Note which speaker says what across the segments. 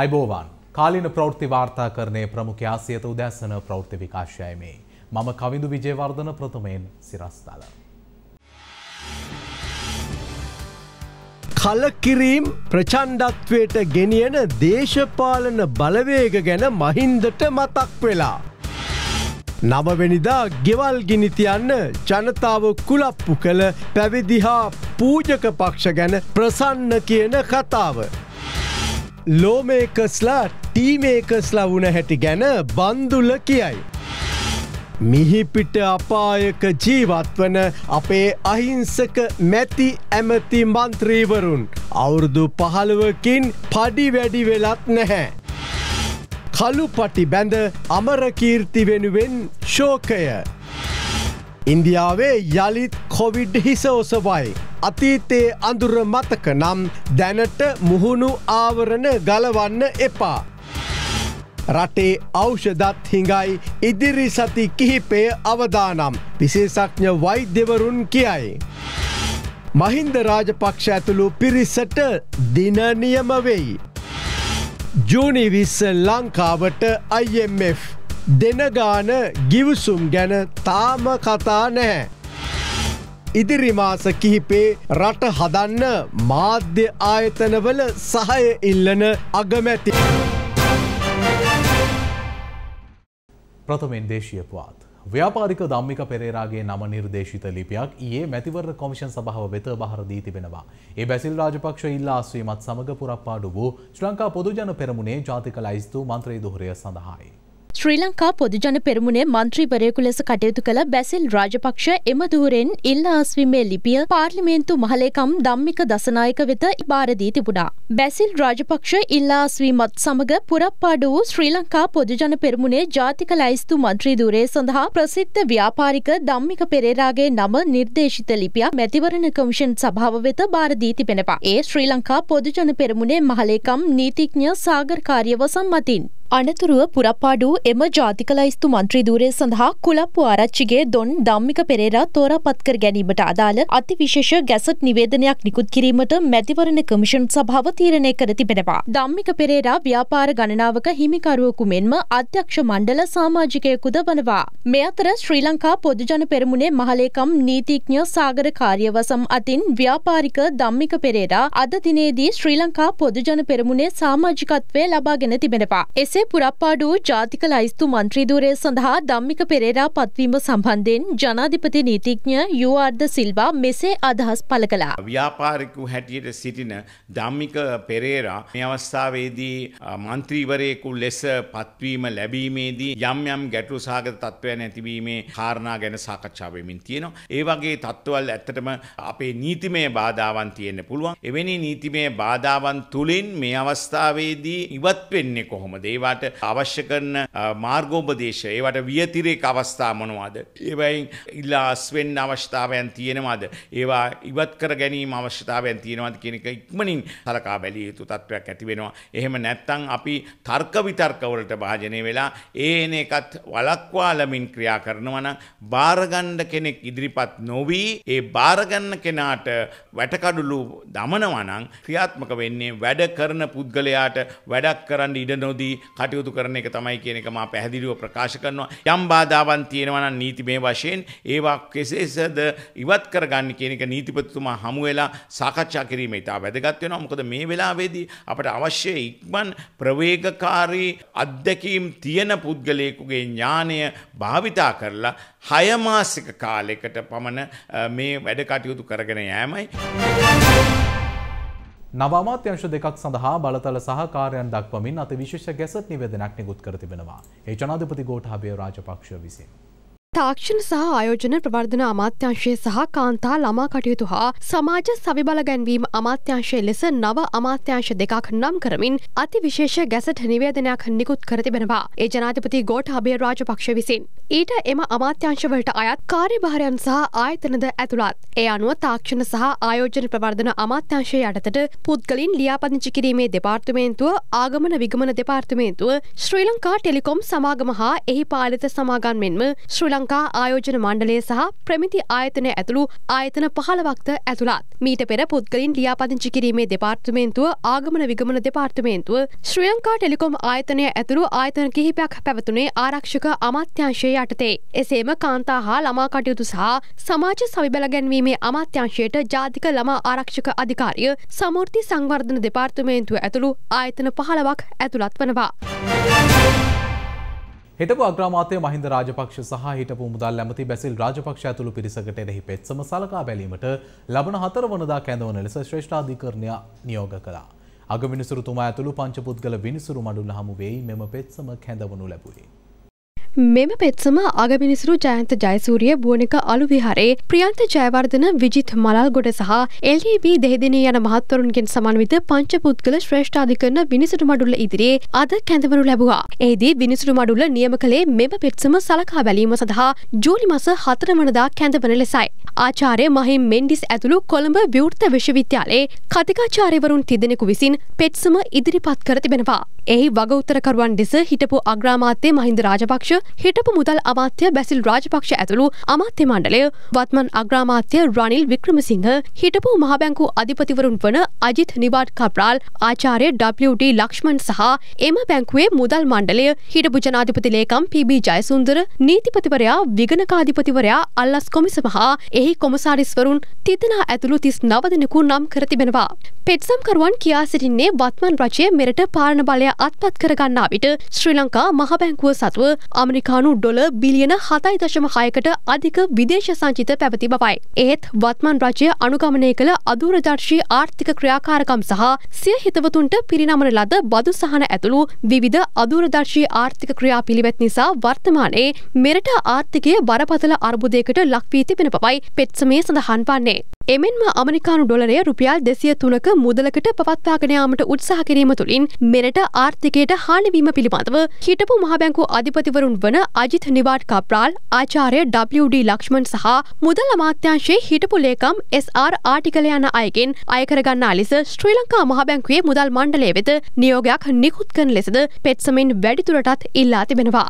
Speaker 1: අයිබෝවන් කාලීන ප්‍රවෘත්ති වාර්තාකරණයේ ප්‍රමුඛ සියත උදැසන ප්‍රවෘත්ති විකාශයයි මේ. මම කවිඳු විජේවර්ධන ප්‍රථමයෙන් සිරස්තල.
Speaker 2: කලකිරීම් ප්‍රචණ්ඩත්වයට ගෙනියන දේශපාලන බලවේග ගැන මහින්දට මතක් වෙලා. නවවෙනිදා ගෙවල් ගිනි තියන්න ජනතාව කුලප්පු කළ පැවිදි හා පූජක පක්ෂ ගැන ප්‍රසන්න කියන කතාව. ලෝමේකස්ලා ටීමේකස්ලා වුණ හැටි ගැන බන්දුල කියයි. මිහිපිට අපායක ජීවත්වන අපේ අහිංසක මැති ඇමති මන්ත්‍රීවරුන් අවුරුදු 15කින් පඩි වැඩි වෙලත් නැහැ. කළු පටි බැඳ අමරකීර්ති වෙනුවෙන් ශෝකය. ඉන්දියාවේ යළිත් කොවිඩ් හිස ඔසවයි. අතීතයේ අඳුර මතක නම් දැනට මුහුණු ආවරණ ගලවන්න එපා. රටේ ඖෂධත් හිඟයි ඉදිරි සති කිහිපය අවදානම් විශේෂඥ වෛද්‍යවරුන් කියයි. මහින්ද රාජපක්ෂ ඇතුළු පිරිසට දින නියම වෙයි. ජූනි 20 ලංකාවට IMF දෙන ගාන ගිවිසුම් ගැන තාම කතා නැහැ. ඉදිරි මාස කිහිපේ රට හදන්න මාධ්‍ය ආයතනවල සහාය ඉල්ලන අගමැති.
Speaker 1: ප්‍රථමයෙන් දේශීය පුවත්. ව්‍යාපාරික ධම්මික පෙරේරාගේ නම නිර්දේශිත ලිපියක් ඊයේ මැතිවරණ කොමිෂන් සභාව වෙත බහර දී තිබෙනවා. ඒ බැසිල් රාජපක්ෂ ඉල්ලා අස්වීමත් සමග පුරප්පාඩු වූ ශ්‍රී ලංකා පොදුජන පෙරමුණේ ජාතික ලයිස්තු මන්ත්‍රී දුහුරය සඳහායි.
Speaker 3: ශ්‍රී ලංකා පොදුජන පෙරමුණේ මන්ත්‍රීවරයෙකු ලෙස කටයුතු කළ බැසිල් රාජපක්ෂ එම ධූරෙන් ඉල්ලා අස්වීමේ ලිපිය පාර්ලිමේන්තු මහලේකම් ධම්මික දසනායක වෙත බාර දී තිබුණා. බැසිල් රාජපක්ෂ ඉල්ලා අස්වීමත් සමග පුරප්පාඩු වූ ශ්‍රී ලංකා පොදුජන පෙරමුණේ ජාතික ලයිස්තු මන්ත්‍රී ධූරය සඳහා ප්‍රසිද්ධ ව්‍යාපාරික ධම්මික පෙරේරාගේ නම නිර්දේශිත ලිපියක් මැතිවරණ කොමිෂන් සභාව වෙත බාර දී තිබෙනවා. ඒ ශ්‍රී ලංකා පොදුජන පෙරමුණේ මහලේකම් නීතිඥ සාගර් කාර්යවසම් මතින්. අනතුරුව පුරප්පාඩු එම ජාතික ලයිස්තු මන්ත්‍රී ධූරය සඳහා කුලප්පු ආරච්චිගේ දොන් ධම්මික පෙරේරා තෝරාපත් කර ගැනීමට අදාළ අතිවිශේෂ ගැසට් නිවේදනයක් නිකුත් කිරීමට මැතිවරණ කොමිෂන් සභාව තීරණය කර තිබෙනවා. ධම්මික පෙරේරා ව්‍යාපාර ගණනාවක හිමිකරුවෙකු මෙන්ම අධ්‍යක්ෂ මණ්ඩල සමාජිකයෙකුද වනවා. මේ අතර ශ්‍රී ලංකා පොදුජන පෙරමුණේ මහලේකම් නීතිඥ සාගර කාර්යවසම් අතින් ව්‍යාපාරික ධම්මික පෙරේරා අද දිනේදී ශ්‍රී ලංකා පොදුජන පෙරමුණේ සමාජිකත්වය ලබාගෙන තිබෙනවා. එසේ පුරප්පාඩු ජාතික ලයිස්තු මන්ත්‍රී ධූරය සඳහා ධම්මික පෙරේරා පත්වීම සම්බන්ධයෙන් ජනාධිපති නීතිඥ යූ.ආර්.ද සිල්වා මෙසේ අදහස් පළ කළා.
Speaker 4: ව්‍යාපාරිකු හැටියට සිටින ධම්මික පෙරේරා මේ අවස්ථාවේදී මන්ත්‍රීවරයෙකු ලෙස පත්වීම ලැබීමේදී යම් යම් ගැටලු සහගත තත්ත්වයන් ඇතිවීමේ කාරණා ගැන සාකච්ඡා වෙමින් තියෙනවා. ඒ වගේ තත්ත්වවල ඇත්තටම අපේ නීතිමය බාධාවන් තියෙන්න පුළුවන්. එවැනි නීතිමය බාධාවන් තුලින් මේ අවස්ථාවේදී ඉවත් වෙන්නේ කොහොමද? ඒවට අවශ්‍ය කරන මාර්ගෝපදේශ, ඒවට වියතිරේක අවස්ථා මොනවද? ඒවයින් ඉල්ලා අස්වෙන්න අවශ්‍යතාවයන් තියෙනවද? ඒවා ඉවත් කර ගැනීම අවශ්‍යතාවයන් තියෙනවද කියන එක ඉක්මනින් සලකා බැලිය යුතු තත්ත්වයක් ඇති වෙනවා. එහෙම නැත්නම් අපි තර්ක විතර්ක වලට භාජනය වෙලා එන එකත් වළක්වාලමින් ක්‍රියා කරනවා නම් බාරගන්න කෙනෙක් ඉදිරිපත් නොවි ඒ බාරගන්න කෙනාට වැටකඩලු දමනවා නම් ක්‍රියාත්මක වෙන්නේ වැඩ කරන පුද්ගලයාට වැඩක් කරන්න ඉඩ නොදී කටයුතු කරන එක තමයි කියන එක මා පැහැදිලිව ප්‍රකාශ කරනවා. යම් බාධාවන් තියෙනවා නම් නීතිමය වශයෙන් ඒවා කෙසේද ඉවත් කරගන්න කියන එක නීතිපතිතුමා හමු වෙලා සාකච්ඡා කිරීම ඉතා වැදගත් වෙනවා. මොකද මේ වෙලාවේදී අපට අවශ්‍ය ඉක්මන් ප්‍රවේගකාරී අත්දැකීම් තියෙන පුද්ගලයෙකුගේ ඥානය භාවිතා කරලා 6 මාසික කාලයකට පමණ මේ වැඩ කටයුතු කරගෙන යෑමයි.
Speaker 1: නව අමාත්‍යාංශ දෙකක් සඳහා බලතල සහකාරයන් දක්වමින් අතිවිශේෂ ගැසට් නිවේදනයක් නිකුත් කර තිබෙනවා. ඒ ජනාධිපති ගෝඨාභය රාජපක්ෂ විසින්.
Speaker 5: තාක්ෂණ සහ ආයෝජන ප්‍රවර්ධන අමාත්‍යාංශය සහ කාන්තා ළමා කටයුතු හා සමාජ සවිබල ගැන්වීම අමාත්‍යාංශය ලෙස නව අමාත්‍යාංශ දෙකක් නම් කරමින් අති විශේෂ ගැසට් නිවේදනයක් නිකුත් කර තිබෙනවා. ඒ ජනාධිපති ගෝඨාභය රාජපක්ෂ විසින්. ඊට එම අමාත්‍යංශවලට අයත් කාර්යභාරයන් සහ ආයතනද ඇතුළත්. ඒ අනුව තාක්ෂණ සහ ආයෝජන ප්‍රවර්ධන අමාත්‍යංශය යටතට පුද්ගලින් ලියාපදිංචි කිරීමේ දෙපාර්තමේන්තුව, ආගමන විගමන දෙපාර්තමේන්තුව, ශ්‍රී ලංකා ටෙලිකොම් සමාගම හා එහි පාලිත සමාගම් මෙන්ම ශ්‍රී ලංකා ආයෝජන මණ්ඩලය සහ ප්‍රමිති ආයතන ඇතුළු ආයතන 15ක්ද ඇතුළත්. මීට පෙර පුද්ගලින් ලියාපදිංචි කිරීමේ දෙපාර්තමේන්තුව, ආගමන විගමන දෙපාර්තමේන්තුව, ශ්‍රී ලංකා ටෙලිකොම් ආයතනය ඇතුළු ආයතන කිහිපයක් පැවතුනේ ආරක්ෂක අමාත්‍යංශය යටතේ. එසේම කාන්තා හා ළමා කටයුතු සහ සමාජ සවිබල ගැන්වීමේ අමාත්‍යංශයට ජාතික ළමා ආරක්ෂක අධිකාරිය, සමෘද්ධි සංවර්ධන දෙපාර්තමේන්තුව ඇතුළු ආයතන 15ක් ඇතුළත් වනවා.
Speaker 1: හිටපු අග්‍රාමාත්‍ය මහින්ද රාජපක්ෂ සහ හිටපු මුදල් ඇමති බැසිල් රාජපක්ෂ ඇතුළු පිරිසකට එරෙහි පෙත්සම සලකා බැලීමට ලබන 4 වනදා කැඳවන ලෙස ශ්‍රේෂ්ඨාධිකරණය නියෝග කළා. අගවිනිසුරුතුමා ඇතුළු පංචපුද්ගල විනිසුරු මඩුල්ල හමුවේ මෙම පෙත්සම කැඳවනු ලැබුවේ.
Speaker 5: මෙම පෙත්සම අගමිනිසුරු ජයන්ත ජයසූරිය, බුවනික අලු විහාරේ ප්‍රියන්ත ජයවර්ධන, විජිත් මලල්ගොඩ සහ LTV දෙහිදිනේ යන මහත්වරුන්ගෙන් සමන්විත පංචපුද්ගල ශ්‍රේෂ්ඨාධිකරණ විනිසුරු මඩුල්ල ඉදිරියේ අද කැඳවනු ලැබුවා. එහිදී විනිසුරු මඩුල්ල නියම කළේ මෙම පෙත්සම සලකා බැලීම සඳහා ජූලි මාස 4 වනදා කැඳවන ලෙසයි. ආචාර්ය මහිම් මෙන්ඩිස් ඇතුළු කොළඹ විවෘත විශ්වවිද්‍යාලයේ කතිකාචාර්යවරුන් තිදෙනෙකු විසින් පෙත්සම ඉදිරිපත් කර තිබෙනවා. එහි වග උත්තරකරුවන් ලෙස හිටපු අග්‍රාමාත්‍ය මහින්ද රාජපක්ෂ, හිටපු මුදල් අමාත්‍ය බැසිල් රාජපක්ෂ ඇතුළු අමාත්‍ය මණ්ඩලය, වත්මන් අග්‍රාමාත්‍ය රනිල් වික්‍රමසිංහ, හිටපු මහ බැංකු අධිපතිවරුන් වන අජිත් නිවාඩ් කප්රාල්, ආචාර්ය WD ලක්ෂ්මන් සහ එම බැංකුවේ මුදල් මණ්ඩලය, හිටපු ජනාධිපති ලේකම් PB ජයසුන්දර, නීතිපතිවරයා, විගණකාධිපතිවරයා අල්ලස් කොමිසම හා එහි කොමසාරිස්වරුන් තිදෙනා ඇතුළු 39 දෙනෙකු නම් කර තිබෙනවා. පෙත්සම්කරුවන් කියා සිටින්නේ වත්මන් රජය මෙරට පාලන බලය අත්පත් කරගන්නා විට ශ්‍රී ලංකා මහ බැංකුව සතුව අමරිකානු ඩොලර් බිලියන 7.6කට අධික විදේශ සංචිත පැවති බවයි. ඒත් වත්මන් රජය අනුගමනය කළ අදූරදර්ශී ආර්ථික ක්‍රියාකාරකම් සහ සිය හිතවතුන්ට පිරිනමන ලද බදු සහන ඇතුළු විවිධ අදූරදර්ශී ආර්ථික ක්‍රියාපිළිවෙත් නිසා වර්තමානයේ මෙරට ආර්ථිකය බරපතල අර්බුදයකට ලක් වී තිබෙන බවයි පෙත්සමේ සඳහන් වන්නේ. එමෙන්ම අමරිකානු ඩොලරය රුපියල් 203ක මුදලකට පවත්වාගෙන යාමට උත්සාහ කිරීම තුළින් මෙරට ආර්ථිකයට හානි වීම පිළිබඳව හිටපු මහ බැංකු අධිපතිවරුන් වන අජිත් නිවාඩ් කප්රාල්, ආචාර්ය WD ලක්ෂ්මන් සහ මුදල් අමාත්‍යාංශයේ හිටපු ලේකම් SR ආටිකල යන අයගෙන් අය කරගන්නා ලෙස ශ්‍රී ලංකා මහ බැංකුවේ මුදල් මණ්ඩලය වෙත නියෝගයක් නිකුත් කරන ලෙසද පෙත්සමෙන් වැඩිදුරටත් ඉල්ලා තිබෙනවා.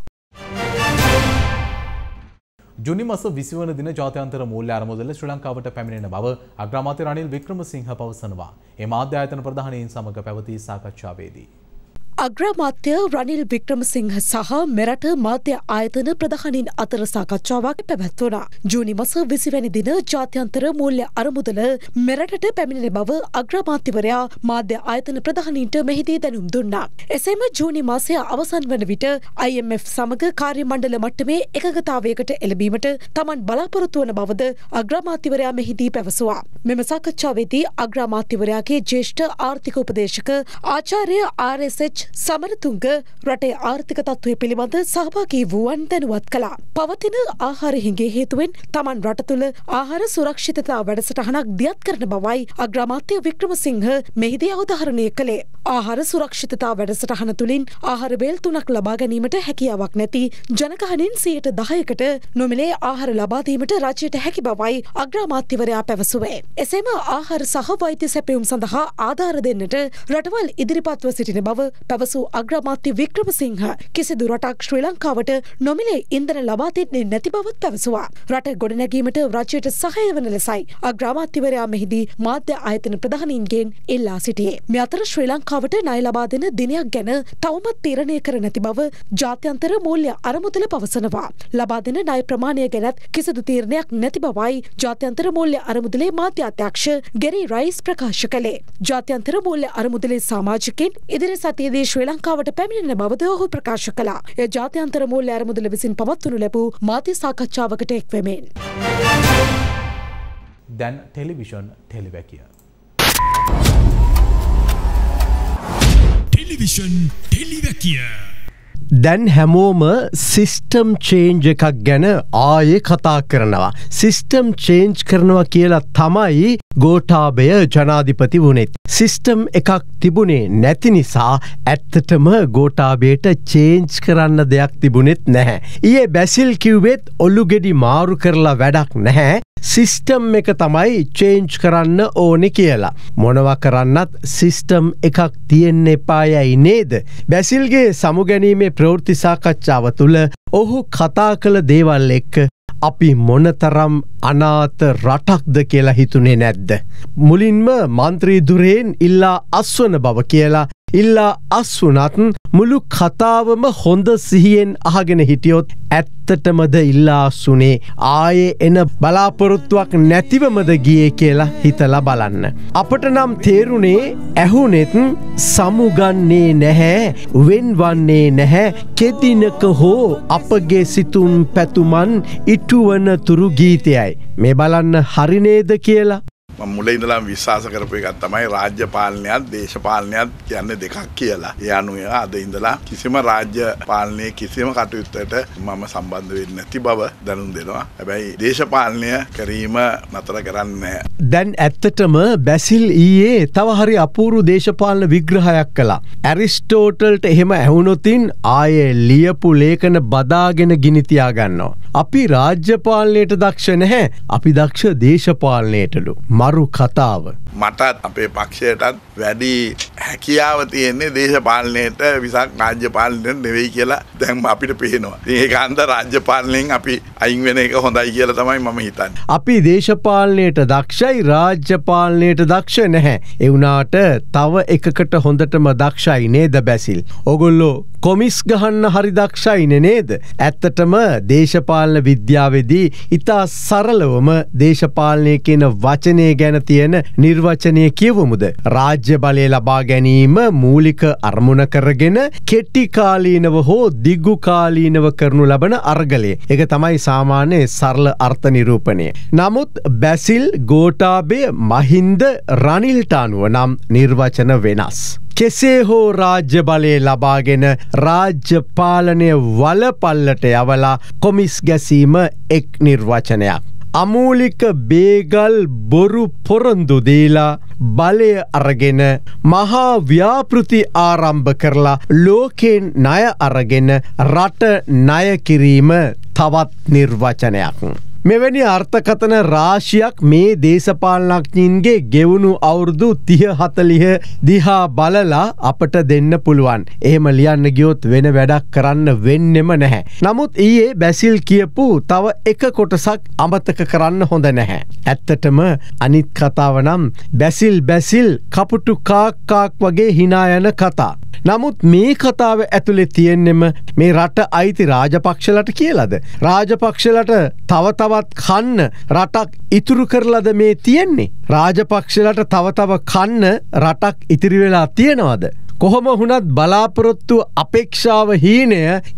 Speaker 1: ජුනි මාස 20 වන දින ජාත්‍යන්තර මූල්‍ය අරමුදල ශ්‍රී ලංකාවට පැමිණෙන බව අග්‍රාමාත්‍ය රනිල් වික්‍රමසිංහ පවසනවා. ඒ මාධ්‍ය ආයතන ප්‍රධානීන් සමග පැවති සාකච්ඡාවේදී
Speaker 6: අග්‍රාමාත්‍ය රනිල් වික්‍රමසිංහ සහ මෙරට මාධ්‍ය ආයතන ප්‍රධානීන් අතර සාකච්ඡාවක් පැවැත්වුණා. ජූනි මාස 20 වැනි දින ජාත්‍යන්තර මූල්‍ය අරමුදල මෙරටට පැමිණෙන බව අග්‍රාමාත්‍යවරයා මාධ්‍ය ආයතන ප්‍රධානීන්ට මෙහිදී දැනුම් දුන්නා. එසේම ජූනි මාසය අවසන් වන විට IMF සමග කාර්ය මණ්ඩල මට්ටමේ එකගතාවයකට එළඹීමට තමන් බලාපොරොත්තු වන බවද අග්‍රාමාත්‍යවරයා මෙහිදී පැවසුවා. මෙම සාකච්ඡාවේදී අග්‍රාමාත්‍යවරයාගේ ජ්‍යෙෂ්ඨ ආර්ථික උපදේශක ආචාර්ය RSH සමරතුංග රටේ ආර්ථික තත්ත්වය පිළිබඳ සහභාගී වූවන් දැනුවත් කළා. පවතින ආහාර හිඟේ හේතුවෙන් තමන් රට තුළ ආහාර සුරක්ෂිතතා වැඩසටහනක් දියත් කරන බවයි අග්‍රාමාත්‍ය වික්‍රමසිංහ මෙහිදී අවධාරණය කළේ. ආහාර සුරක්ෂිතතා වැඩසටහන තුළින් ආහාර බෙල් 3ක් ලබා ගැනීමට හැකියාවක් නැති ජනගහනින් 10%කට නොමිලේ ආහාර ලබා දීමට රජයට හැකි බවයි අග්‍රාමාත්‍යවරයා පැවසුවේ. එසේම ආහාර සහ වෛද්‍ය සැපයුම් සඳහා ආධාර දෙන්නට රටවල් ඉදිරිපත්ව සිටින බව පැවසූ අග්‍රාමාත්‍ය වික්‍රමසිංහ කිසිදු රටක් ශ්‍රී ලංකාවට නොමිලේ ඉන්ධන ලබා දෙන්නේ නැති බවත් පැවසුවා. රට ගොඩනැගීමට රජයට සහාය වන ලෙසයි අග්‍රාමාත්‍යවරයා මෙහිදී මාධ්‍ය ආයතන ප්‍රධානීන්ගෙන් ඉල්ලා සිටියේ. මේ අතර ශ්‍රී ලංකාවට ණය ලබා දෙන දිනයක් ගැන තවමත් තීරණය කර නැති බව ජාත්‍යන්තර මූල්‍ය අරමුදල පවසනවා. ලබා දෙන ණය ප්‍රමාණය ගැනත් කිසිදු තීරණයක් නැති බවයි ජාත්‍යන්තර මූල්‍ය අරමුදලේ මාධ්‍ය අධ්‍යක්ෂ ගෙරි රයිස් ප්‍රකාශ කළේ. ජාත්‍යන්තර මූල්‍ය අරමුදලේ සමාජිකයින් ඉදිරි සතියේදී ශ්‍රී ලංකාවට පැමිණෙන බවද ඔහු ප්‍රකාශ කළා. එය ජාත්‍යන්තර මූල්‍ය අරමුදල විසින් පවත්වනු ලැබූ මාධ්‍ය සාකච්ඡාවකට එක්වෙමින්.
Speaker 1: දැන් ටෙලිවිෂන් ටෙලිවැකිය.
Speaker 7: ටෙලිවිෂන් ටෙලිවැකිය.
Speaker 2: දැන් හැමෝම සිස්ටම් චේන්ජ් එකක් ගැන ආයේ කතා කරනවා. සිස්ටම් චේන්ජ් කරනවා කියලා තමයි ගෝඨාභය ජනාධිපති වුණෙත්. සිස්ටම් එකක් තිබුණේ නැති නිසා ඇත්තටම ගෝඨාභයට චේන්ජ් කරන්න දෙයක් තිබුණෙත් නැහැ. ඊයේ බැසිල් කිව්වෙත් ඔලුගෙඩි මාරු කරලා වැඩක් නැහැ. සිස්ටම් එක තමයි චේන්ජ් කරන්න ඕනෙ කියලා. මොනවා කරන්නත් සිස්ටම් එකක් තියෙන්න එපායයි නේද? බැසිල්ගේ සමුගැනීමේ ප්‍රවෘත්ති සාකච්ඡාව තුළ ඔහු කතා කළ දේවල් එක්ක අපි මොනතරම් අනාත රටක්ද කියලා හිතුනේ නැද්ද? මුලින්ම මන්ත්‍රී දුරෙන් ඉල්ලා අස්වන බව කියලා ඉල්ලා අස්වුනත් මුළු කතාවම හොඳ සිහියෙන් අහගෙන හිටියොත් ඇත්තටමද ඉල්ලා අස්වුනේ ආයේ එන බලාපොරොත්තුවක් නැතිවමද ගියේ කියලා හිතලා බලන්න. අපට නම් තේරුනේ ඇහුනෙත් සමුගන්නේ නැහැ, වෙන්වන්නේ නැහැ, කෙදිනක හෝ අපගේ සිතුම් පැතුමන් ඉටුවන තුරු ගීතයයි. මේ බලන්න හරි නේද කියලා.
Speaker 7: මුලින් ඉඳලාම විශ්වාස කරපු එකක් තමයි රාජ්‍ය පාලනයත් දේශපාලනයත් කියන්නේ දෙකක් කියලා. ඒ අනුව අද ඉඳලා කිසිම රාජ්‍ය පාලනයේ කිසිම කටයුත්තකට මම සම්බන්ධ වෙන්නේ නැති බව දැනුම් දෙනවා. හැබැයි දේශපාලනය කිරීම නතර කරන්නේ නැහැ.
Speaker 2: දැන් ඇත්තටම බැසිල් ඊයේ තව හරි අපූර්ව දේශපාලන විග්‍රහයක් කළා. ඇරිස්ටෝටල්ට එහෙම ඇහුනොතින් ආයේ ලියපු ලේඛන බදාගෙන ගිනි තියා ගන්නවා. අපි රාජ්‍ය පාලනයට දක්ෂ නැහැ. අපි දක්ෂ දේශපාලනයටලු. මරු කතාව.
Speaker 7: මටත් අපේ පක්ෂයටත් වැඩි හැකියාව තියෙන්නේ දේශපාලනයට විසක් රාජ්‍ය පාලනයට නෙවෙයි කියලා දැන් අපිට පේනවා. ඒක අන්ත රාජ්‍ය පාලනයෙන් අපි අයින් වෙන එක හොඳයි කියලා තමයි මම හිතන්නේ.
Speaker 2: අපි දේශපාලනයට දක්ෂයි, රාජ්‍ය පාලනයට දක්ෂ නැහැ. ඒ වුණාට තව එකකට හොඳටම දක්ෂයි නේද බැසිල්? ඔගොල්ලෝ කොමිස් ගහන්න හරි දක්ෂයිනේ නේද? ඇත්තටම දේශපාලන විද්‍යාවේදී ඉතා සරලවම දේශපාලනය කියන වචනය ගැන තියෙන නිර්වචනය කියවමුද? රාජ්‍ය බලය ලබා ගැනීම මූලික අරමුණ කරගෙන කෙටි කාලීනව හෝ දිගු කාලීනව කරනු ලබන අර්ගලය. ඒක තමයි සාමාන්‍ය සරල අර්ථ නිරූපණය. නමුත් බැසිල්, ගෝඨාභය, මහින්ද, රනිල්ට අනුව නම් නිර්වචන වෙනස්. කෙසේ හෝ රාජ්‍ය බලය ලබාගෙන රාජ්‍ය පාලනය වලපල්ලට යවලා කොමිස් ගැසීම එක් නිර්වචනයක්. අමූලික බේගල් බොරු පොරොන්දු දීලා බලය අරගෙන මහා ව්‍යාපෘති ආරම්භ කරලා ලෝකෙන් ණය අරගෙන රට ණය කිරීම තවත් නිර්වචනයක්. මෙවැනි අර්ථකථන රාශියක් මේ දේශපාලනඥයින්ගේ ගෙවුණු අවුරුදු 30-40 දිහා බලලා අපට දෙන්න පුළුවන්. එහෙම ලියන්න ගියොත් වෙන වැඩක් කරන්න වෙන්නෙම නැහැ. නමුත් ඊයේ බැසිල් කියපු තව එක කොටසක් අමතක කරන්න හොඳ නැහැ. ඇත්තටම අනිත් කතාව නම් බැසිල් කපුටු කාක් වගේ hina යන කතා. නමුත් මේ කතාව ඇතුලේ තියෙන්නෙම මේ රට අයිති රාජපක්ෂලට කියලාද? රාජපක්ෂලට තව කන්න රටක් ඉතුරු කරලද මේ තියෙන්නේ? රාජපක්ෂලට තව කන්න රටක් ඉතිරි වෙලා තියෙනවද? කොහොම වුණත් බලාපොරොත්තු අපේක්ෂාව හීනය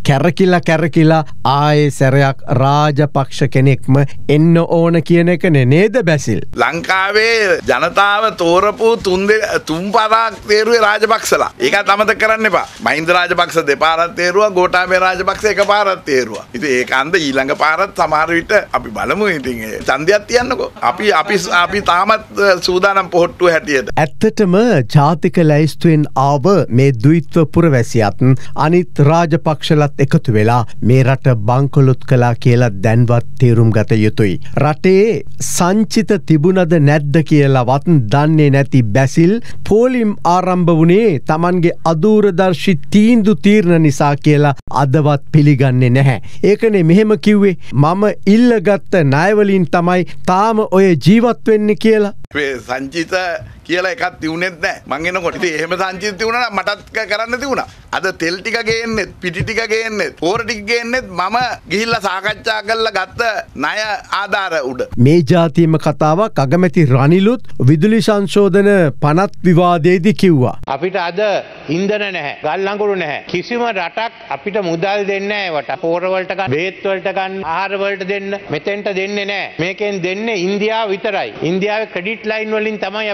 Speaker 2: කැරකිලා ආයේ සැරයක් රාජපක්ෂ කෙනෙක්ම එන්න ඕන කියන එක නේද බැසිල්?
Speaker 7: ලංකාවේ ජනතාව තෝරපු තුන් පාරක් තේරුවේ රාජපක්ෂලා. ඒකත් අමතක කරන්න එපා. මහින්ද රාජපක්ෂ දෙපාරක් තේරුවා, ගෝඨාභය රාජපක්ෂ එකපාරක් තේරුවා. ඉතින් ඒක අන්ද ඊළඟ පාරත් සමහර විට අපි බලමු. ඉතින් ඡන්දයක් තියන්නකෝ. අපි තාමත් සූදානම් පොහොට්ටුව හැටියට.
Speaker 2: ඇත්තටම ජාතික ලැයිස්තුවෙන් ආව මේ ද්විත්ව පුරවැසියත් අනිත් රාජපක්ෂලත් එකතු වෙලා මේ රට බංකොලොත් කළා කියලා දැන්වත් තේරුම් ගත යුතුයි. රටේ සංචිත තිබුණද නැද්ද කියලාවත් දන්නේ නැති බැසිල් පෝලිම් ආරම්භ වුණේ Tamanගේ අදූරදර්ශී තීරණ නිසා කියලා අදවත් පිළිගන්නේ නැහැ. ඒකනේ මෙහෙම කිව්වේ මම ඉල්ලගත්ත ණයවලින් තමයි තාම ඔය ජීවත් වෙන්නේ කියලා.
Speaker 7: සංචිත කියලා එකක් තියුණෙත් නැහැ. මං එනකොට ඉතින් එහෙම සංචිත තියුණා නම් මටත් කරන්න තියුණා. අද තෙල් ටික ගේන්නෙත්, පිටි ටික ගේන්නෙත්, පෝර ටික ගේන්නෙත් මම ගිහිල්ලා සාකච්ඡා කරලා ගත්ත ණය ආධාර උඩ.
Speaker 2: මේ ජාතියම කතාවක් අගමැති රනිලුත් විදුලි සංශෝධන පනත් විවාදයේදී කිව්වා.
Speaker 8: අපිට අද ඉන්ධන නැහැ, ගල් අඟුරු නැහැ. කිසිම රටක් අපිට මුදල් දෙන්නේ නැහැ වට. පෝර වලට ගන්න, බේත් වලට ගන්න, ආහාර වලට දෙන්න, මෙතෙන්ට දෙන්නේ නැහැ. මේකෙන් දෙන්නේ ඉන්දියාව විතරයි. ඉන්දියාවේ ක්‍රෙඩිට් ලයින් වලින් තමයි අපි අරගන්නේ.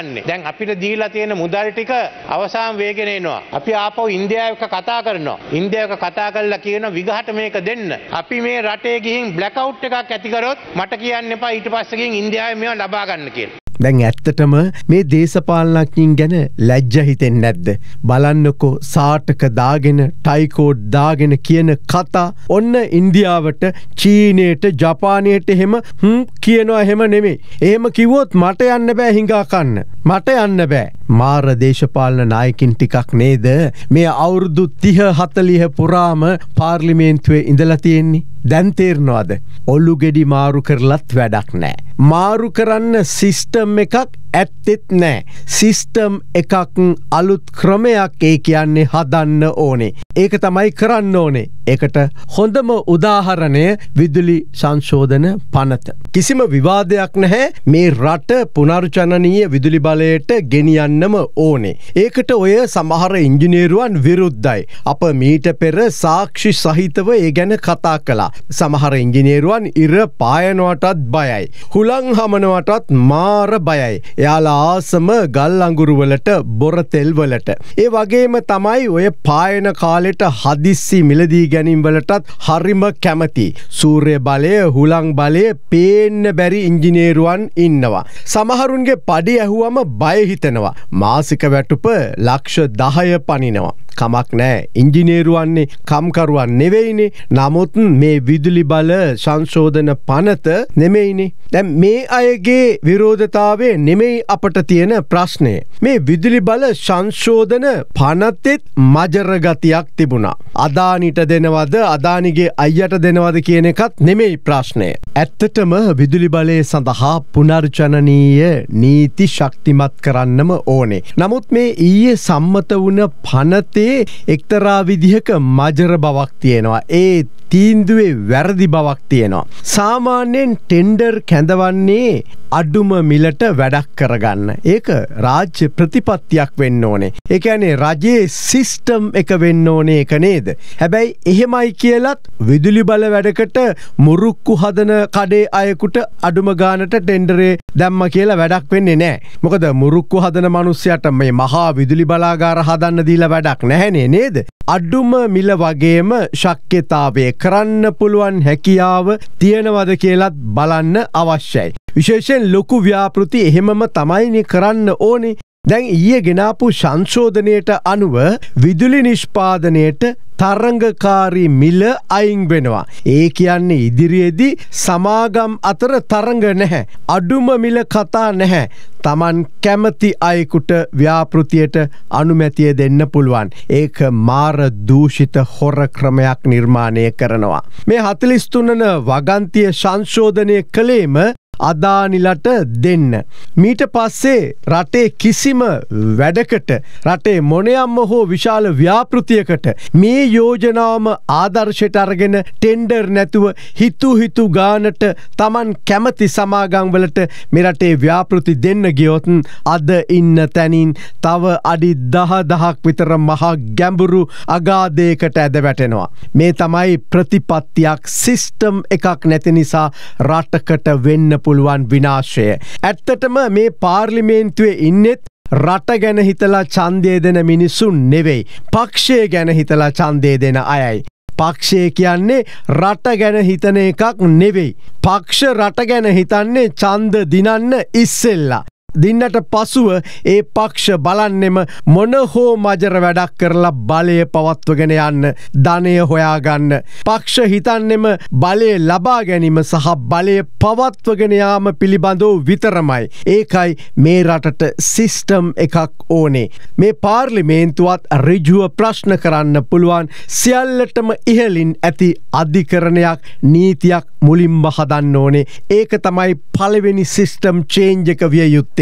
Speaker 8: ගන්නෙ. දැන් අපිට දීලා තියෙන මුදල් ටික අවසාන වේගෙන එනවා. අපි ආපහු ඉන්දියාව එක්ක කතා කරනවා. ඉන්දියාව එක්ක කතා කරලා කියන විගහට මේක දෙන්න. අපි මේ රටේ ගිහින් බ්ලැක් අවුට් එකක් ඇති කරොත් මට කියන්න එපා ඊට පස්සේ ගිහින් ඉන්දියාවේ මේවා ලබා ගන්න කියලා.
Speaker 2: දැන් ඇත්තටම මේ දේශපාලනඥයින් ගැන ලැජ්ජ හිතෙන්නේ නැද්ද? බලන්නකෝ සාටක දාගෙන ටයිකෝඩ් දාගෙන කියන කතා ඔන්න ඉන්දියාවට චීනයට ජපානයට එහෙම කියනවා එහෙම නෙමෙයි. එහෙම කිව්වොත් මට යන්න බෑ හිඟා කන්න. මට යන්න බෑ. මාර දේශපාලන නායකින් ටිකක් නේද මේ අවුරුදු 30 40 පුරාම පාර්ලිමේන්තුවේ ඉඳලා තියෙන්නේ. දැන් තේරෙනවද? ඔලු ගෙඩි මාරු කරලත් වැඩක් නෑ. මාරු කරන්න සිස්ටම් එකක් ඇත්තෙත් නෑ. සිස්ටම් එකක් අලුත් ක්‍රමයක් ඒ කියන්නේ හදන්න ඕනේ. ඒක තමයි කරන්න ඕනේ. ඒකට හොඳම උදාහරණය විදුලි සංශෝධන පනත. කිසිම විවාදයක් නැහැ මේ රට පුනර්ජනනීය විදුලි බලයට ගෙනියන්නම ඕනේ. ඒකට ඔය සමහර ඉංජිනේරුවන් විරුද්ධයි. අප මීට පෙර සාක්ෂි සහිතව ඒ ගැන කතා කළා. සමහර ඉංජිනේරුවන් ඉර පායනවටත් බයයි. හුලං හමනවටත් මාර බයයි. එයාලා ආසම ගල් අඟුරු වලට බොර තෙල් වලට. ඒ වගේම තමයි ඔය පායන කාලෙට හදිස්සි මිලදී ගැනීම වලටත් හරිම කැමති. සූර්ය බලය, හුලං බලය පේන්න බැරි ඉංජිනේරුවන් ඉන්නවා. සමහරුන්ගේ පඩි ඇහුවම බය හිතෙනවා. මාසික වැටුප ලක්ෂ 10 පනිනවා. කමක් නෑ ඉංජිනේරුවන්නේ කම්කරුවන් නෙවෙයිනේ. නමුත් මේ විදුලි බල සංශෝධන පනත නෙමෙයිනේ. දැන් මේ අයගේ විරෝධතාවය නෙමෙයි අපට තියෙන ප්‍රශ්නය. මේ විදුලි බල සංශෝධන පනතෙත් මජර ගතියක් තිබුණා. අදානිට දෙනවද අදානිගේ අයියට දෙනවද කියන එකත් නෙමෙයි ප්‍රශ්නය. ඇත්තටම විදුලි බලය සඳහා පුනර්ජනනීය නීති ශක්තිමත් කරන්නම ඕනේ. නමුත් මේ ඊයේ සම්මත වුණ පනතේ එක්තරා විදිහක මජර බවක් තියෙනවා. ඒ තීන්දුවේ වැරදි බවක් තියෙනවා. සාමාන්‍යයෙන් ටෙන්ඩර් කැඳවන්නේ අඩුම මිලට වැඩක් කරගන්න. ඒක රාජ්‍ය ප්‍රතිපත්තියක් වෙන්න ඕනේ. ඒ කියන්නේ රජයේ සිස්ටම් එක වෙන්න ඕනේ ඒක නේද? හැබැයි එහෙමයි කියලත් විදුලි බල වැඩකට මුරුක්කු හදන කඩේ අයෙකුට අඩුම ගානට ටෙන්ඩරේ දැම්ම කියලා වැඩක් වෙන්නේ නැහැ. මොකද මුරුක්කු හදන මිනිස්සයාට මේ මහා විදුලි බලාගාර හදන්න දීලා වැඩක් නැහැනේ නේද? අඩුම මිල වගේම ශක්්‍යතාවය කරන්න පුළුවන් හැකියාව තියෙනවද කියලත් බලන්න අවශ්‍යයි. විශේෂයෙන් ලොකු ව්‍යාපෘති එහෙමම තමයිනේ කරන්න ඕනේ. දැන් ඊයේ ගෙනාපු සංශෝධනයට අනුව විදුලි නිෂ්පාදනයට තරංගකාරී මිල අයින් වෙනවා. ඒ කියන්නේ ඉදිරියේදී සමාගම් අතර තරංග නැහැ. අඩුම මිල කතා නැහැ. Taman කැමති අයෙකුට ව්‍යාපෘතියට අනුමැතිය දෙන්න පුළුවන්. ඒක මාර දූෂිත හොර ක්‍රමයක් නිර්මාණය කරනවා. මේ 43 වගන්තිය සංශෝධනය කළේම අදානිලට දෙන්න. මීට පස්සේ රටේ කිසිම වැඩකට රටේ මොනයම්ම හෝ විශාල ව්‍යාපෘතියකට මේ යෝජනාවම ආදර්ශයට අරගෙන ටෙන්ඩර් නැතුව හිතු ගානට Taman කැමති සමාගම් වලට මේ රටේ ව්‍යාපෘති දෙන්න ගියොත් අද ඉන්න තැනින් තව අඩි 10,000ක් විතර මහා ගැඹුරු අගාධයකට ඇද වැටෙනවා. මේ තමයි ප්‍රතිපත්තියක් සිස්ටම් එකක් නැති නිසා රටකට වෙන්න පුළුවන් විනාශය. ඇත්තටම මේ පාර්ලිමේන්තුවේ ඉන්නෙත් රට ගැන හිතලා ඡන්දය දෙන මිනිසුන් නෙවෙයි. පක්ෂය ගැන හිතලා ඡන්දය දෙන අයයි. පක්ෂය කියන්නේ රට ගැන හිතන එකක් නෙවෙයි. පක්ෂ රට ගැන හිතන්නේ ඡන්ද දිනන්න ඉස්සෙල්ලා. දින්නට පසුව ඒ පක්ෂ බලන්නෙම මොන හෝ මජර වැඩක් කරලා බලය පවත්වගෙන යන්න, ධනය හොයාගන්න. පක්ෂ හිතන්නෙම බලය ලබා ගැනීම සහ බලය පවත්වගෙන යාම පිළිබඳව විතරමයි. ඒකයි මේ රටට සිස්ටම් එකක් ඕනේ. මේ පාර්ලිමේන්තුවත් ඍජුව ප්‍රශ්න කරන්න පුළුවන් සියල්ලටම ඉහළින් ඇති අධිකරණයක්, නීතියක් මුලින්ම හදන්න ඕනේ. ඒක තමයි පළවෙනි සිස්ටම් චේන්ජ් එක විය යුත්තේ.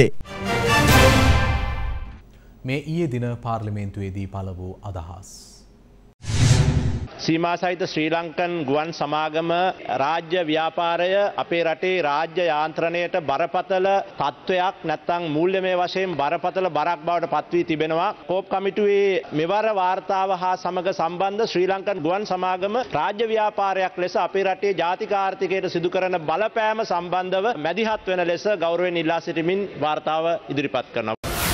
Speaker 1: මේ ඊයේ දින පාර්ලිමේන්තුවේදී පළ වූ අදහස්.
Speaker 8: සීමා සහිත ශ්‍රී ලංකන් ගුවන් සමාගම රාජ්‍ය ව්‍යාපාරය අපේ රටේ රාජ්‍ය යාන්ත්‍රණයට බරපතල තත්ත්වයක් නැත්නම් මූල්‍යමය වශයෙන් බරපතල බරක් බවට පත් වී තිබෙනවා. කෝප් කමිටුවේ මෙවර වාර්තාව හා සමග සම්බන්ධ ශ්‍රී ලංකන් ගුවන් සමාගම රාජ්‍ය ව්‍යාපාරයක් ලෙස අපේ රටේ ජාතික ආර්ථිකයට සිදු කරන බලපෑම සම්බන්ධව මැදිහත් වෙන ලෙස ගෞරවයෙන් ඉල්ලා සිටිමින් වාර්තාව ඉදිරිපත් කරනවා.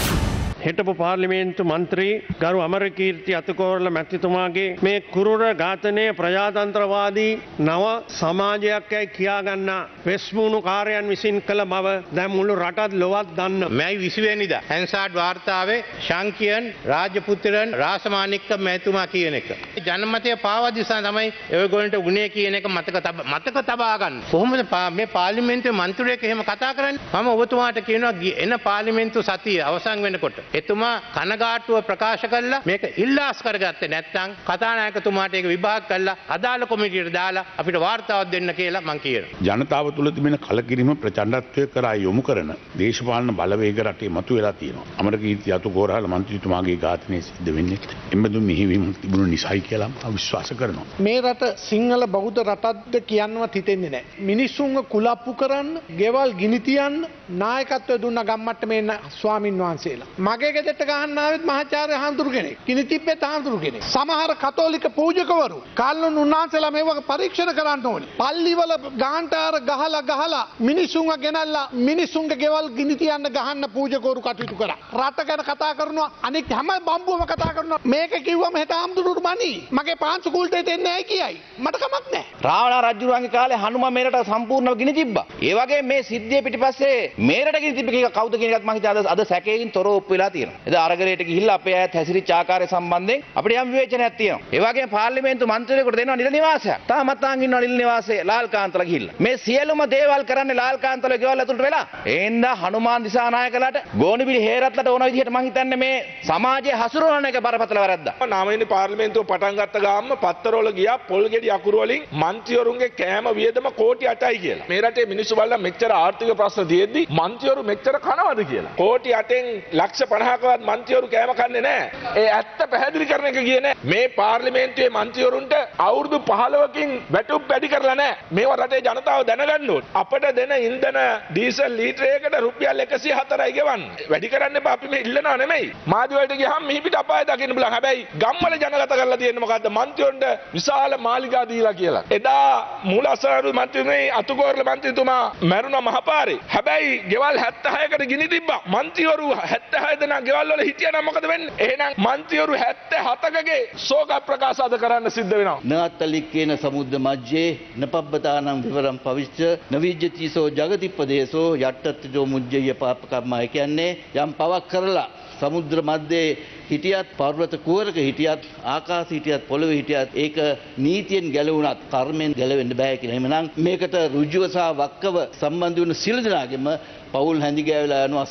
Speaker 9: හිටපු පාර්ලිමේන්තු මන්ත්‍රී ගරු අමරකීර්ති අතුකෝරළ මැතිතුමාගේ මේ කුරුර ඝාතනය ප්‍රජාතන්ත්‍රවාදී නව සමාජයක් යයි කියාගන්නා වෙස්මුණු කාර්යයන් විසින් කළ බව දැන් මුළු රටත් ලොවත් දන්න.
Speaker 8: මැයි 20 වෙනිදා හැන්සාඩ් වාර්තාවේ ශංකියන් රාජපුත්‍රයන් රාසමාණික්ක මැතිතුමා කියන එක. ජනමතය පාවා දිසා තමයි ඔයගොල්ලන්ට උනේ කියන එක මතක තබා ගන්න. කොහොමද මේ පාර්ලිමේන්තුවේ මන්ත්‍රියෙක් එහෙම කතා කරන්නේ? මම ඔබතුමාට කියනවා එන පාර්ලිමේන්තු සතිය අවසන් වෙනකොට එතුමා කනගාටුව ප්‍රකාශ කළා මේක ඉල්ලාස් කරගත්තේ නැත්නම් කතානායකතුමාට ඒක විභාග කළා අදාළ කොමිටියට දාලා අපිට වාර්තාවක් දෙන්න කියලා මං කියනවා.
Speaker 10: ජනතාව තුළ තිබෙන කලකිරීම ප්‍රචණ්ඩත්වය කරා යොමු කරන දේශපාලන බලවේග රටේ මතුවලා තියෙනවා. අමරකීර්ති අතුකෝරහල මන්ත්‍රීතුමාගේ ඝාතනය සිද්ධ වෙන්නේ එම්බඳු මෙහෙවීමක් තිබුණු නිසායි කියලා මම විශ්වාස කරනවා.
Speaker 11: මේ රට සිංහල බෞද්ධ රටක්ද කියන්නවත් හිතෙන්නේ නැහැ. මිනිස්සුන්ව කුලප්පු කරන්න, ගෙවල් ගිනි තියන්න නායකත්වය දුන්න ගම්මට්ටමේ ස්වාමින් වහන්සේලා. මගේ ගෙදරට ගහන්න ආවෙත් මහාචාර්ය හාමුදුරු කෙනෙක්. කිනිතිප්පේ හාමුදුරු කෙනෙක්. සමහර කතෝලික පූජකවරු කාලුන් උන්වහන්සේලා මේව පරීක්ෂණ කරන්න ඕනේ. පල්ලිවල ගාන්ටාර ගහලා මිනිසුන්ව ගෙනල්ලා මිනිසුන්ගේ ගෙවල් ගිනි තියන්න ගහන්න පූජකවරු කටයුතු කරා. රට ගැන කතා කරනවා අනික හැම බම්බුවම කතා කරනවා. මේක කිව්වම හෙට හාමුදුරුවෝ මනි. මගේ පාංශු කුල්ටේ දෙන්නේ නැහැ කියයි. මට කමක් නැහැ.
Speaker 12: රාවණ රජුරුවන්ගේ කාලේ හනුම මේරට සම්පූර්ණව ගිනි තිබ්බා. ඒ වගේ මේ සිද්ධිය පිටිපස්සේ මේරට ගිනි තිබ්බ කවුද කියන එකත් මම හිතා අද සැකයෙන් තොරව ඔප්පු වෙලා තියෙනවා. එදා අරගලයට ගිහිල්ලා අපේ අයත් හැසිරිච්ච ආකාරය සම්බන්ධයෙන් අපිට යම් විවේචනයක් තියෙනවා. ඒ වගේම පාර්ලිමේන්තු මන්ත්‍රීවරයෙකුට දෙනවා නිල නිවාසයක්. තාමත් තාන් ඉන්නවා නිල නිවාසයේ ලාල්කාන්තලා ගිහිල්ලා. මේ සියලුම දේවල් කරන්නේ ලාල්කාන්තලා ගෙවල් ඇතුළට වෙලා. එහෙනම් හනුමාන් දිසානායකලාට ගෝනිබිලි හේරත්ලට ඕන විදිහට මම හිතන්නේ මේ සමාජයේ හසුරුවන එක බරපතල වැරද්දක්. 9 වෙනි පාර්ලිමේන්තුව පටන් ගත්ත ගාම පත්තරවල ගියා පොල් ගෙඩි අකුරු වලින් මන්ත්‍රීවරුන්ගේ කෑම වියදම කෝටි 8යි කියලා. මේ රටේ මිනිස්සු බලලා මෙච්චර ආර්ථික ප්‍රශ්න තියෙද්දි මන්ත්‍රීවරු මෙච්චර කනවද කියලා. කෝටි 8න් ලක්ෂ 50කවත් මන්ත්‍රීවරු කෑම කන්නේ නැහැ. ඒ ඇත්ත පැහැදිලි කරන එක ගියේ නැහැ. මේ පාර්ලිමේන්තුවේ මන්ත්‍රීවරුන්ට අවුරුදු 15කින් වැටුප් වැඩි කරලා නැහැ. මේව රටේ ජනතාව දැනගන්න ඕනේ. අපිට දෙන ඉන්ධන ඩීසල් ලීටරයකට රුපියල් 104යි ගෙවන්න. වැඩි කරන්න එපා අපි මේ ඉල්ලනවා නෙමෙයි. මාධ්‍ය වලට ගියහම මිහිපිට අපාය දකින්න බලන්න. හැබැයි ගම්වල ජනගත කරලා තියෙන්නේ මොකද්ද? මන්ත්‍රීවරුන්ට විශාල මාලිගා දීලා කියලා. එදා මූලසාරු මන්ත්‍රීතුමේ අතුකෝරළ මන්ත්‍රීතුමා මැරුණා මහපාරේ. හැබැයි ගෙවල් 76කට ගිනි තිබ්බා. මන්ත්‍රීවරු 76 දෙනා ගෙවල් වල හිටියනම් මොකද වෙන්නේ? එහෙනම් මන්ත්‍රීවරු 77කගේ ශෝක ප්‍රකාශ අද කරන්න සිද්ධ වෙනවා.
Speaker 13: නාත්තලික්කේන සමුද්ද මජ්ජේ නපබ්බතානම් විවරම් පවිච්ච නවිජ්ජතිසෝ ජගතිප්පදේශෝ යට්ටත්තිජෝ මුජ්ජය පාපකම්මයි කියන්නේ යම් පවක් කරලා සමුද්‍ර මැද්දේ හිටියත් පර්වත කුවරක හිටියත් ආකාශ හිටියත් පොළොවේ හිටියත් ඒක නීතියෙන් ගැලවුණත් කර්මයෙන් ගැලවෙන්න බෑ කියලා. එහෙමනම් මේකට ඍජුව සහ වක්කව සම්බන්ධ වුණු සියලු දෙනාගේම පවුල් හැඳි ගෑවිලා යනවා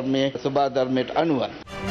Speaker 13: සබා ධර්මයට අනුව.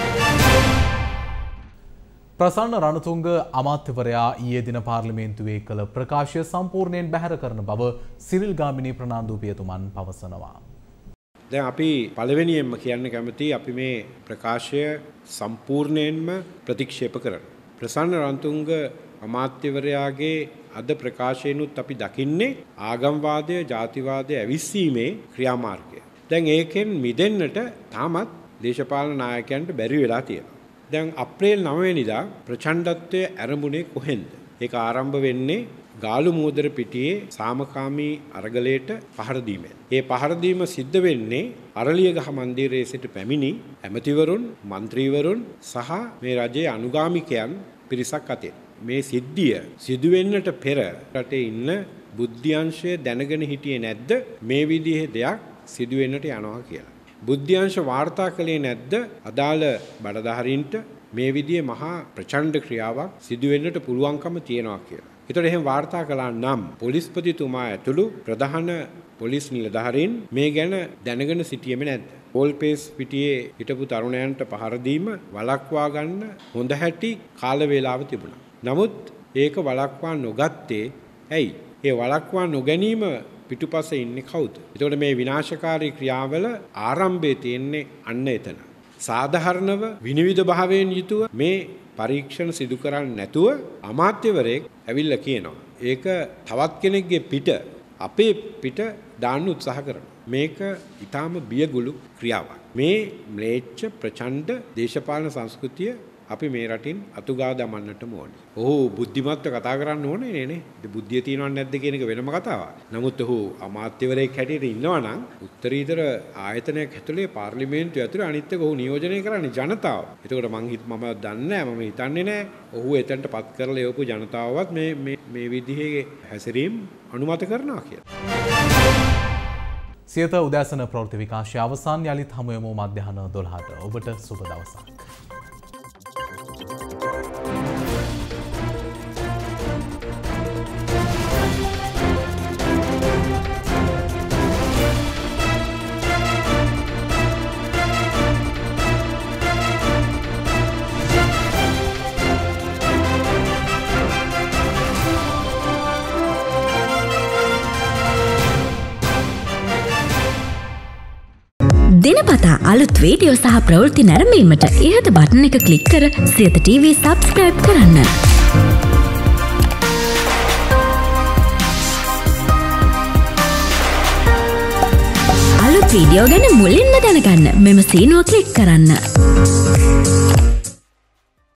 Speaker 1: ප්‍රසන්න රණතුංග අමාත්‍යවරයා ඊයේ දින පාර්ලිමේන්තුවේ කළ ප්‍රකාශය සම්පූර්ණයෙන් බැහැර කරන බව සිරිල් ගාමිණී ප්‍රනාන්දු පියතුමන් පවසනවා.
Speaker 14: දැන් අපි පළවෙනියෙන්ම කියන්න කැමති අපි මේ ප්‍රකාශය සම්පූර්ණයෙන්ම ප්‍රතික්ෂේප කරනවා. ප්‍රසන්න රණතුංග අමාත්‍යවරයාගේ අද ප්‍රකාශයෙන්ුත් අපි දකින්නේ ආගම්වාදය, ජාතිවාදය ඇවිස්සීමේ ක්‍රියාමාර්ගය. දැන් ඒකෙන් මිදෙන්නට තාමත් දේශපාලන නායකයන්ට බැරි වෙලා තියෙනවා. දැන් අප්‍රේල් 9 වෙනිදා ප්‍රචණ්ඩත්වයේ ආරම්භුනේ කොහෙන්ද? ඒක ආරම්භ වෙන්නේ ගාලු මූදර පිටියේ සාමකාමී අරගලයට පහර දීමෙන්. ඒ පහර දීම සිද්ධ වෙන්නේ අරලියගහ මන්දිරයේ සිට පැමිණි ඇමතිවරුන්, മന്ത്രിවරුන් සහ මේ රජයේ අනුගාමිකයන් පිරිසක් අතර. මේ සිද්ධිය සිදුවෙන්නට පෙර රටේ ඉන්න බුද්ධ්‍යංශය දැනගෙන හිටියේ නැද්ද මේ විදිහේ දෙයක් සිදුවෙන්නට යනවා කියලා? බුද්ධ්‍යංශ වාර්තා කළේ නැද්ද අදාළ බඩධාරීන්ට මේ විදිහේ මහා ප්‍රචණ්ඩ ක්‍රියාවක් සිදුවෙන්නට පුළුවන්කම තියෙනවා කියලා? ඒතර එහෙම වාර්තා කළා නම් පොලිස්පතිතුමා ඇතුළු ප්‍රධාන පොලිස් නිලධාරීන් මේ ගැන දැනගෙන සිටියේ නැද්ද? පොල්පේස් පිටියේ හිටපු තරුණයන්ට පහර දීම වළක්වා ගන්න හොඳ හැටි කාල වේලාව තිබුණා. නමුත් ඒක වළක්වා නොගත්තේ ඇයි? ඒ වළක්වා නොගැනීම පිටුපස ඉන්නේ කවුද? එතකොට මේ විනාශකාරී ක්‍රියාවල ආරම්භයේ තියෙන්නේ අන්න එතන. සාධාරණව විනිවිද භාවයෙන් යුතුව මේ පරීක්ෂණ සිදු කරන්නේ නැතුව අමාත්‍යවරයෙක් ඇවිල්ලා කියනවා. ඒක තවත් කෙනෙක්ගේ පිට අපේ පිට දාන්න උත්සාහ කරනවා. මේක ඊටාම බියගුළු ක්‍රියාවක්. මේ ම්ලේච්ඡ ප්‍රචණ්ඩ දේශපාලන සංස්කෘතිය අපි මේ රටින් අතුගා දමන්නටම ඕනේ. ඔහු බුද්ධිමත්ව කතා කරන්න ඕනේ නේ. බුද්ධිය තියෙනවද නැද්ද කියන එක වෙනම කතාවක්. නමුත් ඔහු අමාත්‍යවරයෙක් හැටියට ඉන්නවා නම් උත්තරීතර ආයතනයක් ඇතුලේ පාර්ලිමේන්තුව ඇතුලේ අනිත් එක ඔහු නියෝජනය කරන්නේ ජනතාව. එතකොට මම දන්නේ නැහැ, මම හිතන්නේ නැහැ ඔහු එතනට පත් කරලා යවපු ජනතාවවත් මේ විදිහේ හැසිරීම් අනුමත කරනවා කියලා.
Speaker 1: සියත උදෑසන ප්‍රවෘත්ති විකාශය අවසන්. යලිත් හමු යමු මධ්‍යහන 12ට. ඔබට සුබ දවසක්.
Speaker 15: දිනපතා අලුත් වීඩියෝ සහ ප්‍රවෘත්ති නැරඹීමට ඉහත බටන් එක ක්ලික් කර සියත TV සබ්ස්ක්‍රයිබ් කරන්න. අලුත් වීඩියෝ ගැන මුලින්ම දැනගන්න මෙම සීනුව ක්ලික් කරන්න.